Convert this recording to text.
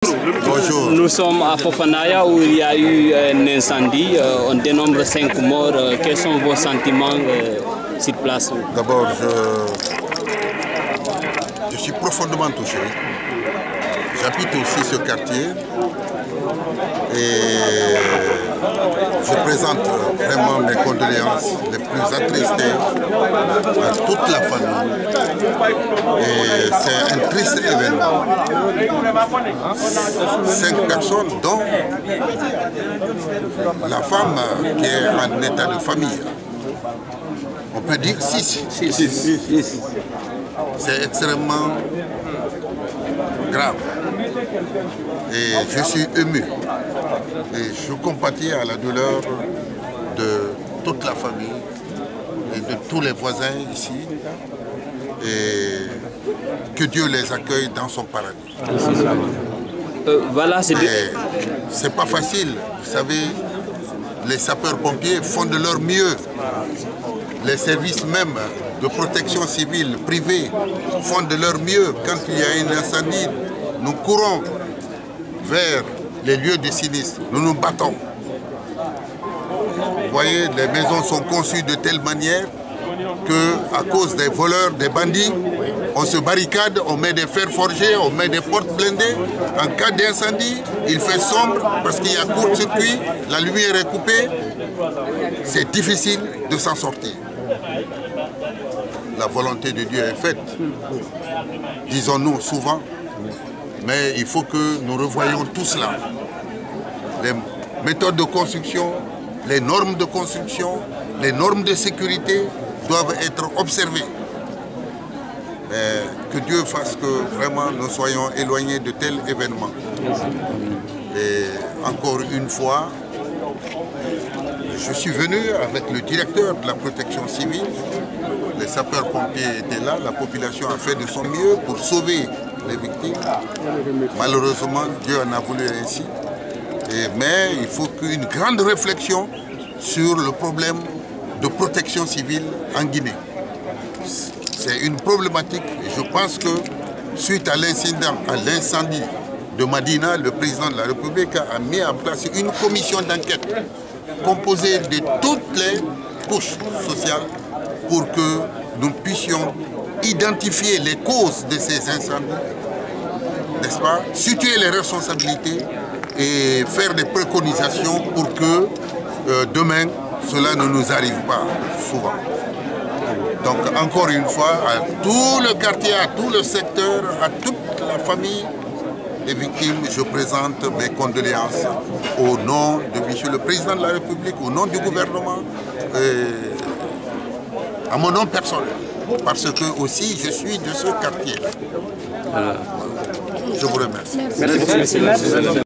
Bonjour. Nous sommes à Fofanaya où il y a eu un incendie. On dénombre 5 morts. Quels sont vos sentiments sur place? D'abord, je suis profondément touché. J'habite aussi ce quartier et je présente vraiment mes condoléances les plus attristées à toute la famille. Et c'est un triste événement. 5 personnes, dont la femme qui est en état de famille. On peut dire 6. C'est extrêmement grave. Et je suis ému. Et je compatis à la douleur de toute la famille et de tous les voisins ici. Et que Dieu les accueille dans son paradis. Voilà, c'est pas facile. Vous savez, les sapeurs-pompiers font de leur mieux. Les services même de protection civile privée font de leur mieux. Quand il y a un incendie, nous courons vers les lieux de sinistre. Nous nous battons. Vous voyez, les maisons sont conçues de telle manière qu'à cause des voleurs, des bandits, on se barricade, on met des fers forgés, on met des portes blindées. En cas d'incendie, il fait sombre parce qu'il y a court-circuit, la lumière est coupée. C'est difficile de s'en sortir. La volonté de Dieu est faite, disons-nous souvent, mais il faut que nous revoyions tout cela. Les méthodes de construction, les normes de construction, les normes de sécurité doivent être observées. Que Dieu fasse que vraiment nous soyons éloignés de tels événements. Et encore une fois, je suis venu avec le directeur de la protection civile. Les sapeurs-pompiers étaient là, la population a fait de son mieux pour sauver les victimes. Malheureusement, Dieu en a voulu ainsi. Mais il faut qu'une grande réflexion sur le problème de protection civile en Guinée. C'est une problématique et je pense que suite à l'incendie de Madina, le président de la République a mis en place une commission d'enquête composée de toutes les couches sociales pour que nous puissions identifier les causes de ces incendies, n'est-ce pas, situer les responsabilités et faire des préconisations pour que demain, cela ne nous arrive pas souvent. Donc encore une fois, à tout le quartier, à tout le secteur, à toute la famille des victimes, je présente mes condoléances au nom de M. le Président de la République, au nom du gouvernement, à mon nom personnel, parce que aussi je suis de ce quartier. Je vous remercie. Merci.